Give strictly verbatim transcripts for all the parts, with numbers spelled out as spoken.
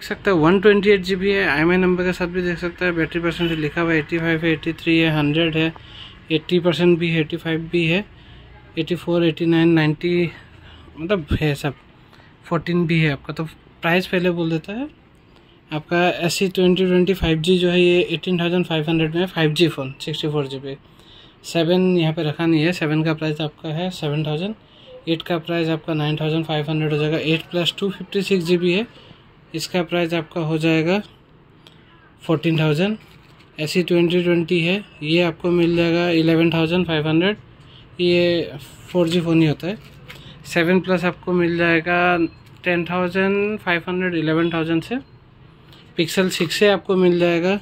सकते हैं one twenty eight G B है, आई एम आई नंबर के साथ भी देख सकते हैं। बैटरी परसेंटेज लिखा हुआ है एटी फाइव है, एटी थ्री है, हंड्रेड है, एट्टी परसेंट भी है, एटी फाइव भी है, eighty four, eighty nine, ninety मतलब है सब, फोर्टीन भी है आपका। तो प्राइस पहले बोल देता है आपका S C twenty twenty five G जो है ये एटीन थाउजेंड फाइव हंड्रेड में five G phone sixty four G B. Seven यहाँ पे रखा नहीं है, सेवन का प्राइस आपका है सेवन थाउजेंड, एट का प्राइस आपका नाइन थाउजेंड फाइव हंड्रेड हो जाएगा। Eight plus two fifty six G B है, इसका प्राइस आपका हो जाएगा fourteen thousand. S C twenty twenty है, ये आपको मिल जाएगा इलेवन थाउजेंड फाइव हंड्रेड, ये फोर जी फ़ोन ही होता है। सेवन प्लस आपको मिल जाएगा ten thousand five hundred, eleven thousand से। पिक्सल सिक्स है आपको मिल जाएगा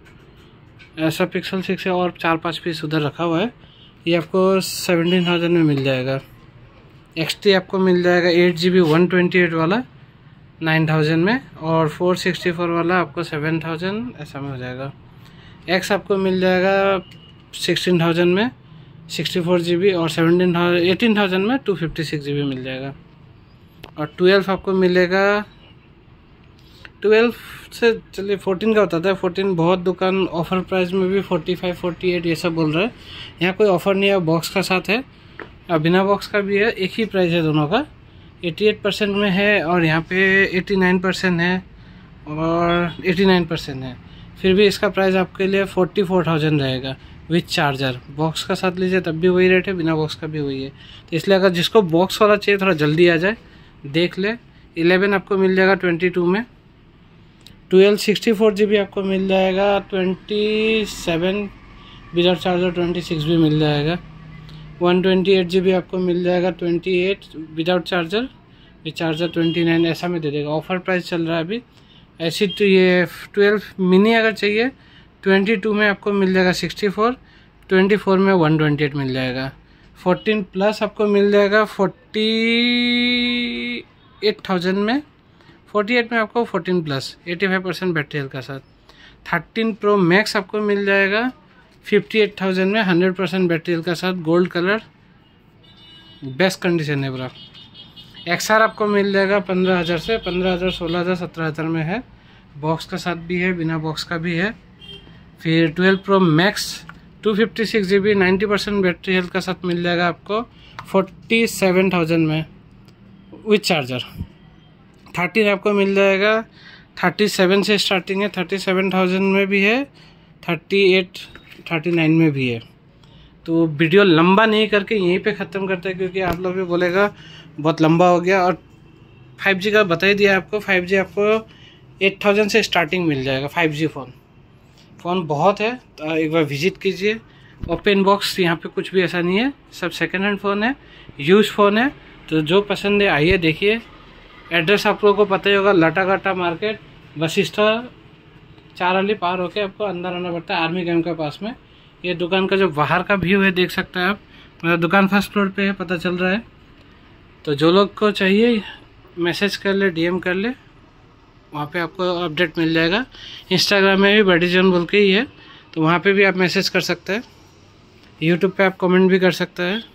ऐसा, पिक्सल सिक्स है और चार पाँच पीस उधर रखा हुआ है, ये आपको सेवनटीन थाउजेंड में मिल जाएगा। एक्स टी आपको मिल जाएगा eight G B one twenty eight वाला नाइन थाउजेंड में, और फोर सिक्सटी फोर वाला आपको सेवन थाउजेंड ऐसा में हो जाएगा। एक्स आपको मिल जाएगा सिक्सटीन थाउजेंड में सिक्सटी फोर जी बी, और सेवनटीन थाउजेंड एटीन थाउजेंड में two fifty six G B मिल जाएगा। और ट्वेल्व आपको मिलेगा, ट्वेल्व से चलिए फोर्टीन का होता था, फोर्टीन बहुत दुकान ऑफ़र प्राइस में भी फोर्टी फाइव फोर्टी एट ये सब बोल रहा है। यहाँ कोई ऑफ़र नहीं है, बॉक्स का साथ है और बिना बॉक्स का भी है, एक ही प्राइस है दोनों का। अठासी परसेंट में है और यहाँ पे नवासी परसेंट है और नवासी परसेंट है, फिर भी इसका प्राइस आपके लिए फोर्टी फोर थाउजेंड रहेगा विथ चार्जर। बॉक्स का साथ लीजिए तब भी वही रेट है, बिना बॉक्स का भी वही है। तो इसलिए अगर जिसको बॉक्स वाला चाहिए थोड़ा जल्दी आ जाए, देख ले। इलेवन आपको मिल जाएगा ट्वेंटी टू में, twelve sixty four G B आपको मिल जाएगा twenty seven without charger, twenty six भी मिल जाएगा। One twenty eight G B आपको मिल जाएगा twenty eight without charger, with charger twenty nine ऐसा में दे देगा। ऑफर प्राइस चल रहा है अभी ऐसी। तो ये ट्वेल्व मिनी अगर चाहिए ट्वेंटी टू में आपको मिल जाएगा सिक्सटी फोर, ट्वेंटी फोर में वन ट्वेंटी एट मिल जाएगा। फोर्टीन प्लस आपको मिल जाएगा फोर्टी एट थाउजेंड में, फोर्टी एट में आपको fourteen plus eighty five percent battery health का साथ। थर्टीन प्रो मैक्स आपको मिल जाएगा फिफ्टी एट थाउजेंड में हंड्रेड परसेंट बैटरी हेल्थ का साथ, गोल्ड कलर, बेस्ट कंडीशन है पूरा। एक्स आर आपको मिल जाएगा पंद्रह हज़ार से, पंद्रह हज़ार, सोलह हज़ार, सत्रह हज़ार में है, बॉक्स का साथ भी है, बिना बॉक्स का भी है। फिर twelve pro max two fifty six G B ninety percent battery health का साथ मिल जाएगा आपको फोर्टी सेवन थाउजेंड में विथ चार्जर। थर्टीन आपको मिल जाएगा थर्टी सेवन से स्टार्टिंग है, थर्टी सेवन थाउजेंड में भी है, थर्टी एट थर्टी नाइन में भी है। तो वीडियो लंबा नहीं करके यहीं पे ख़त्म करते हैं, क्योंकि आप लोग भी बोलेगा बहुत लंबा हो गया। और फाइव जी का बता ही दिया आपको, फाइव जी आपको एट थाउजेंड से स्टार्टिंग मिल जाएगा फाइव जी फ़ोन। फ़ोन बहुत है, तो एक बार विजिट कीजिए। ओपन बॉक्स यहाँ पे कुछ भी ऐसा नहीं है, सब सेकेंड हैंड फ़ोन है, यूज फ़ोन है। तो जो पसंद है आइए देखिए। एड्रेस आप लोगों को पता ही होगा, लाटाकाटा मार्केट, वशिष्ठा चार अली पार होके आपको अंदर आना पड़ता है, आर्मी कैंप के पास में। ये दुकान का जो बाहर का व्यू है देख सकते हैं आप, मेरा दुकान फर्स्ट फ्लोर पे है, पता चल रहा है। तो जो लोग को चाहिए मैसेज कर ले, डीएम कर ले, वहाँ पे आपको अपडेट मिल जाएगा। इंस्टाग्राम में भी बडी जॉन बोल के ही है, तो वहाँ पे भी आप मैसेज कर सकते हैं। यूट्यूब पे आप कमेंट भी कर सकते हैं।